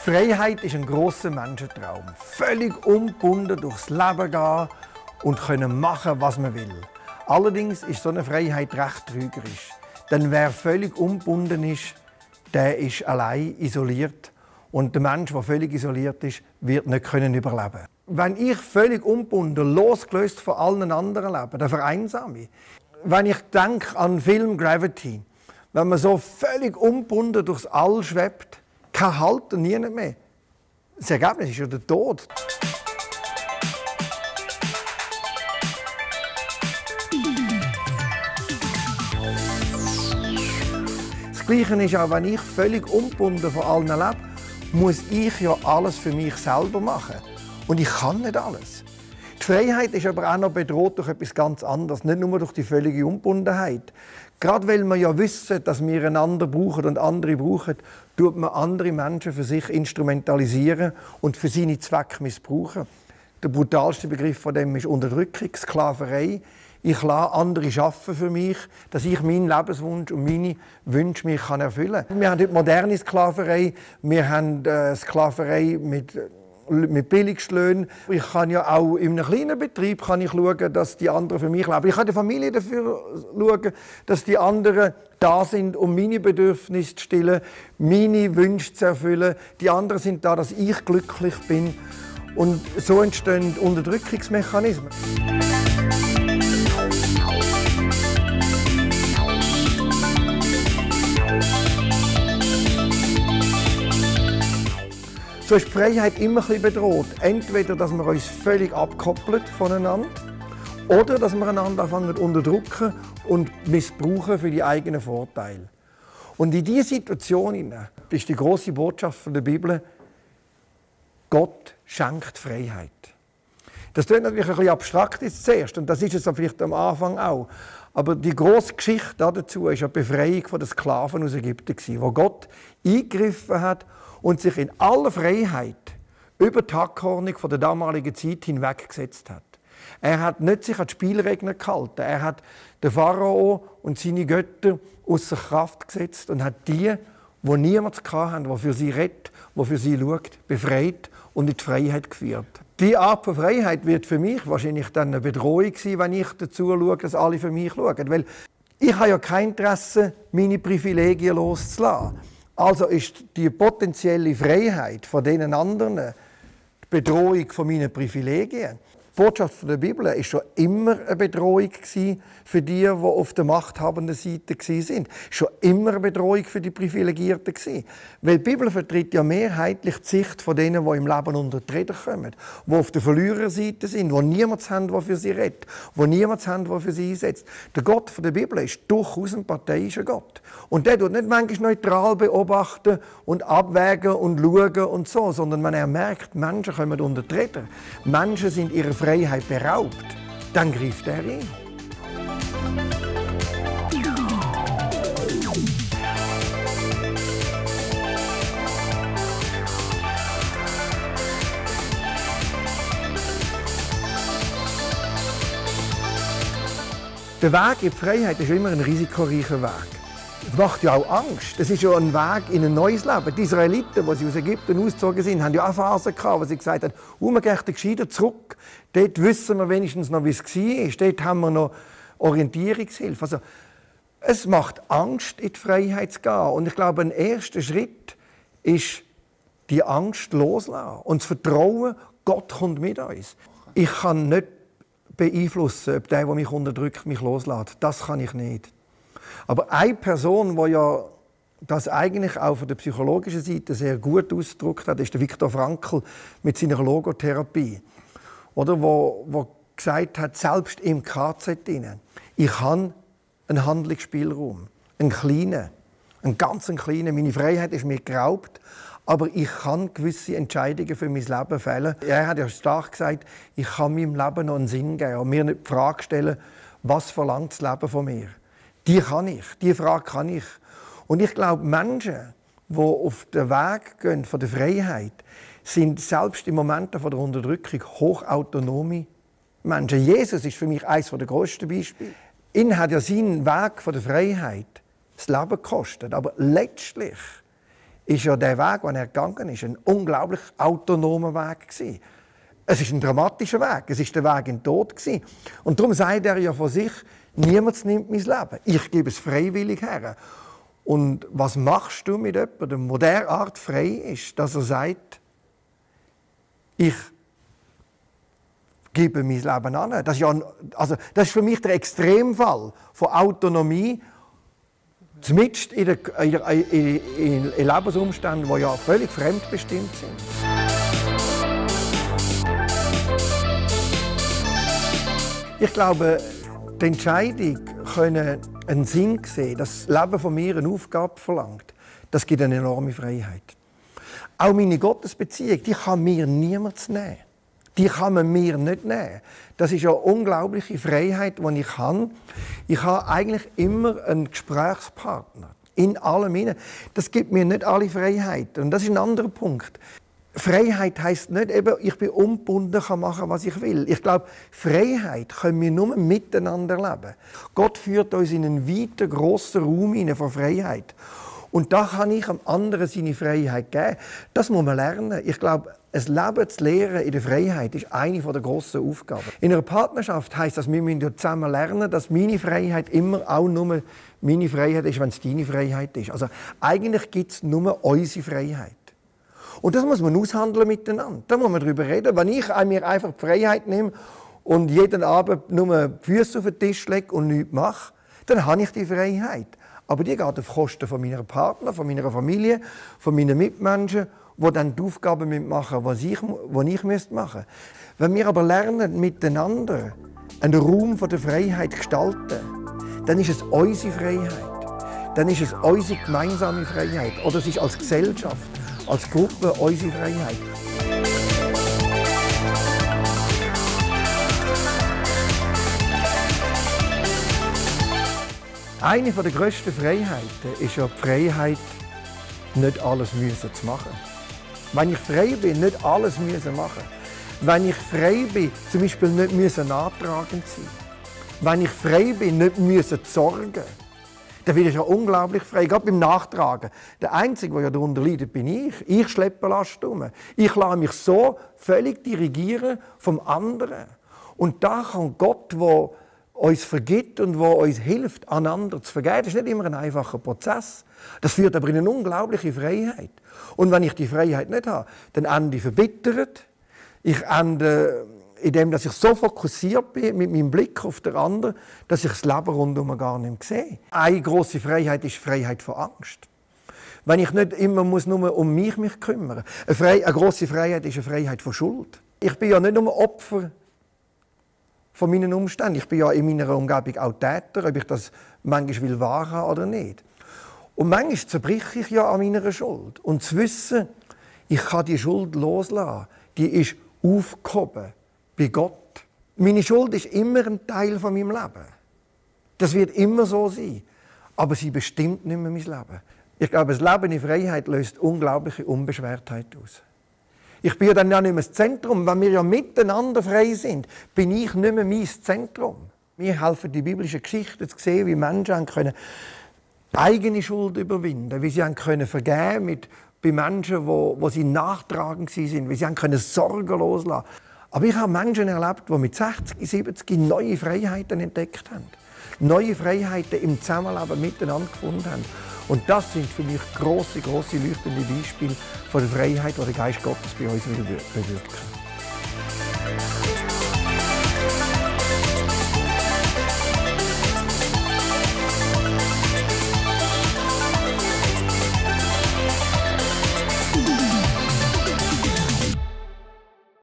Freiheit ist ein grosser Menschentraum. Völlig ungebunden durchs Leben gehen und können machen, was man will. Allerdings ist so eine Freiheit recht trügerisch. Denn wer völlig ungebunden ist, der ist allein isoliert. Und der Mensch, der völlig isoliert ist, wird nicht überleben. Wenn ich völlig ungebunden, losgelöst von allen anderen lebe, dann vereinsame ich. Wenn ich denke an den Film Gravity, wenn man so völlig ungebunden durchs All schwebt, kein Halt und nie mehr. Das Ergebnis ist ja der Tod. Das Gleiche ist auch, wenn ich völlig ungebunden von allen lebe, muss ich ja alles für mich selber machen. Und ich kann nicht alles. Die Freiheit ist aber auch noch bedroht durch etwas ganz anderes, nicht nur durch die völlige Ungebundenheit. Gerade weil wir ja wissen, dass wir einander brauchen und andere brauchen, tut man andere Menschen für sich instrumentalisieren und für seine Zwecke missbrauchen. Der brutalste Begriff von dem ist Unterdrückung, Sklaverei. Ich lasse andere arbeiten für mich, dass ich meinen Lebenswunsch und meine Wünsche mich erfüllen kann. Wir haben heute moderne Sklaverei, wir haben Sklaverei mit Billigstlöhnen. Ich kann ja auch in einem kleinen Betrieb schauen, dass die anderen für mich leben. Ich kann in der Familie dafür schauen, dass die anderen da sind, um meine Bedürfnisse zu stillen, meine Wünsche zu erfüllen. Die anderen sind da, dass ich glücklich bin. Und so entstehen Unterdrückungsmechanismen. So ist die Freiheit immer ein bisschen bedroht. Entweder, dass wir uns völlig abkoppeln voneinander oder dass wir einander anfangen zu unterdrücken und missbrauchen für die eigenen Vorteile. Und in dieser Situation ist die grosse Botschaft der Bibel: Gott schenkt Freiheit. Das klingt natürlich ein bisschen abstrakt zuerst, und das ist es vielleicht am Anfang auch. Aber die grosse Geschichte dazu ist eine Befreiung von den Sklaven aus Ägypten, wo Gott eingegriffen hat und sich in aller Freiheit über die Hackordnung von der damaligen Zeit hinweggesetzt hat. Er hat nicht sich an die Spielregeln gehalten. Er hat den Pharao und seine Götter außer Kraft gesetzt und hat die niemand hatten, die für sie redet, die für sie schaut, befreit und in die Freiheit geführt. Diese Art von Freiheit wird für mich wahrscheinlich dann eine Bedrohung sein, wenn ich dazu schaue, dass alle für mich schauen. Weil ich habe ja kein Interesse, meine Privilegien loszulassen. Also ist die potenzielle Freiheit von den anderen die Bedrohung von meinen Privilegien. Die Botschaft der Bibel war schon immer eine Bedrohung für die, die auf der machthabenden Seite waren. Schon immer eine Bedrohung für die Privilegierten. Weil die Bibel vertritt ja mehrheitlich die Sicht von denen, die im Leben unter die Räder kommen, die auf der Verliererseite sind, die niemand haben, der für sie redet, die niemand haben, der für sie einsetzt. Der Gott der Bibel ist durchaus ein parteiischer Gott. Und der tut nicht manchmal neutral beobachten und abwägen und schauen und so, sondern wenn er merkt, Menschen kommen unter die Räder, Menschen sind ihrer Freiheit beraubt, dann greift er ein. Der Weg in die Freiheit ist immer ein risikoreicher Weg. Das macht ja auch Angst. Das ist ja ein Weg in ein neues Leben. Die Israeliten, die aus Ägypten ausgezogen sind, haben ja auch Phasen gehabt, wo sie gesagt haben, wir gehen gescheiter zurück. Dort wissen wir wenigstens noch, wie es war. Dort haben wir noch Orientierungshilfe. Also, es macht Angst, in die Freiheit zu gehen. Und ich glaube, ein erster Schritt ist, die Angst loszulassen und zu vertrauen, Gott kommt mit uns. Ich kann nicht beeinflussen, ob der mich unterdrückt, mich loslässt. Das kann ich nicht. Aber eine Person, die ja das eigentlich auch von der psychologischen Seite sehr gut ausgedrückt hat, ist der Viktor Frankl mit seiner Logotherapie. Oder, wo gesagt hat, selbst im KZ, ich habe einen Handlungsspielraum, einen kleinen, einen ganz kleinen. Meine Freiheit ist mir geraubt, aber ich kann gewisse Entscheidungen für mein Leben fällen. Er hat ja stark gesagt, ich kann meinem Leben noch einen Sinn geben und mir nicht die Frage stellen, was verlangt das Leben von mir? Die Frage kann ich. Und ich glaube, Menschen, die auf den Weg gehen von der Freiheit, sind selbst in Momenten der Unterdrückung hochautonome Menschen. Jesus ist für mich eines der grössten Beispiele. Ihn hat ja seinen Weg von der Freiheit das Leben gekostet. Aber letztlich ist ja der Weg, den er gegangen ist, ein unglaublich autonomer Weg gewesen. Es ist ein dramatischer Weg. Es ist der Weg in den Tod gewesen. Und darum sagt er ja von sich: Niemand nimmt mein Leben. Ich gebe es freiwillig her. Und was machst du mit jemandem, der derart frei ist, dass er sagt: Ich gebe mein Leben an? Das ist für mich der Extremfall von Autonomie, zumindest in Lebensumständen, die ja völlig fremdbestimmt sind. Ich glaube, die Entscheidung, einen Sinn sehen, dass das Leben von mir eine Aufgabe verlangt, das gibt eine enorme Freiheit. Auch meine Gottesbeziehung, die kann mir niemand nehmen. Die kann man mir nicht nehmen. Das ist eine unglaubliche Freiheit, die ich habe. Ich habe eigentlich immer einen Gesprächspartner. In allem hinein. Das gibt mir nicht alle Freiheit. Und das ist ein anderer Punkt. Freiheit heisst nicht, eben, ich bin ungebunden, kann machen, was ich will. Ich glaube, Freiheit können wir nur miteinander leben. Gott führt uns in einen weiten, grossen Raum hinein von Freiheit. Und da kann ich am anderen seine Freiheit geben. Das muss man lernen. Ich glaube, ein Leben zu lernen in der Freiheit ist eine der grossen Aufgaben. In einer Partnerschaft heisst das, wir müssen zusammen lernen, dass meine Freiheit immer auch nur meine Freiheit ist, wenn es deine Freiheit ist. Also eigentlich gibt es nur unsere Freiheit. Und das muss man aushandeln miteinander. Da muss man darüber reden. Wenn ich mir einfach die Freiheit nehme und jeden Abend nur die Füße auf den Tisch lege und nichts mache, dann habe ich die Freiheit. Aber die geht auf Kosten von meiner Partner, von meiner Familie, von meinen Mitmenschen, die dann die Aufgaben machen müssen, die ich machen müsste. Wenn wir aber lernen, miteinander einen Raum der Freiheit zu gestalten, dann ist es unsere Freiheit. Dann ist es unsere gemeinsame Freiheit. Oder es ist als Gesellschaft, als Gruppe unsere Freiheit. Eine der grössten Freiheiten ist ja die Freiheit, nicht alles zu machen. Wenn ich frei bin, nicht alles machen müssen. Wenn ich frei bin, zum Beispiel nicht nachtragend sein. Wenn ich frei bin, nicht sorgen. Dann bin ich ja unglaublich frei, gerade beim Nachtragen. Der Einzige, der darunter leidet, bin ich. Ich schleppe Last um. Ich lasse mich so völlig dirigieren vom anderen. Und da kann Gott, der uns vergibt und der uns hilft, einander zu vergeben, das ist nicht immer ein einfacher Prozess. Das führt aber in eine unglaubliche Freiheit. Und wenn ich die Freiheit nicht habe, dann ende ich verbittert. Ich ende indem ich so fokussiert bin mit meinem Blick auf den anderen, dass ich das Leben rundum gar nicht mehr sehe. Eine grosse Freiheit ist die Freiheit von Angst. Wenn ich nicht immer nur um mich kümmern muss. Eine grosse Freiheit ist eine Freiheit von Schuld. Ich bin ja nicht nur Opfer von meinen Umständen. Ich bin ja in meiner Umgebung auch Täter, ob ich das manchmal wahrhaben oder nicht. Und manchmal zerbreche ich ja an meiner Schuld. Und zu wissen, ich kann die Schuld loslassen, die ist aufgehoben bei Gott. Meine Schuld ist immer ein Teil von meinem Leben. Das wird immer so sein. Aber sie bestimmt nicht mehr mein Leben. Ich glaube, das Leben in Freiheit löst unglaubliche Unbeschwertheit aus. Ich bin ja dann ja nicht mehr das Zentrum. Wenn wir ja miteinander frei sind, bin ich nicht mehr mein Zentrum. Mir helfen die biblischen Geschichten zu sehen, wie Menschen können eigene Schuld überwinden, wie sie können vergeben bei Menschen, wo sie nachtragend waren, wie sie können Sorgen loslassen. Aber ich habe Menschen erlebt, die mit 60, 70 neue Freiheiten entdeckt haben. Neue Freiheiten im Zusammenleben miteinander gefunden haben. Und das sind für mich grosse leuchtende Beispiele von der Freiheit, die der Geist Gottes bei uns bewirken will.